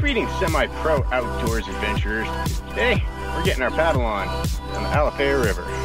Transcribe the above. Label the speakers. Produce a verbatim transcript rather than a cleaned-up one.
Speaker 1: Greetings, semi-pro outdoors adventurers. Today, we're getting our paddle on on the Alafaya River.